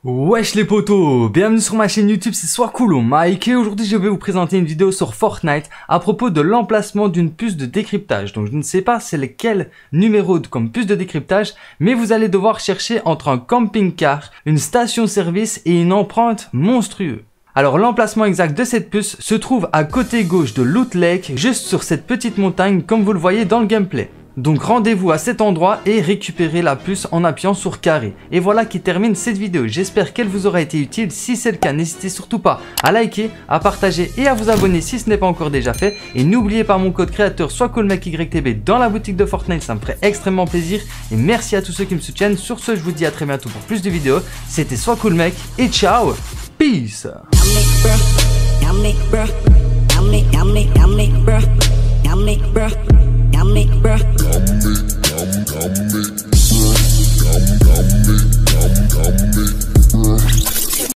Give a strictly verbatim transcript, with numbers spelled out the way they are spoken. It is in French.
Wesh les potos, bienvenue sur ma chaîne YouTube, c'est Soiscool ou Mike et aujourd'hui je vais vous présenter une vidéo sur Fortnite à propos de l'emplacement d'une puce de décryptage. Donc je ne sais pas c'est lequel numéro de, comme puce de décryptage, mais vous allez devoir chercher entre un camping-car, une station-service et une empreinte monstrueuse. Alors l'emplacement exact de cette puce se trouve à côté gauche de Loot Lake, juste sur cette petite montagne comme vous le voyez dans le gameplay. Donc rendez-vous à cet endroit et récupérez la puce en appuyant sur carré. Et voilà qui termine cette vidéo, j'espère qu'elle vous aura été utile. Si c'est le cas, n'hésitez surtout pas à liker, à partager et à vous abonner si ce n'est pas encore déjà fait. Et n'oubliez pas mon code créateur SoisCoolMecYTB dans la boutique de Fortnite, ça me ferait extrêmement plaisir. Et merci à tous ceux qui me soutiennent. Sur ce, je vous dis à très bientôt pour plus de vidéos. C'était Soiscoolmec et ciao, peace. Yummy, bruh. Yummy, yum, yummy, bruh. Yum, yummy, yum, yummy.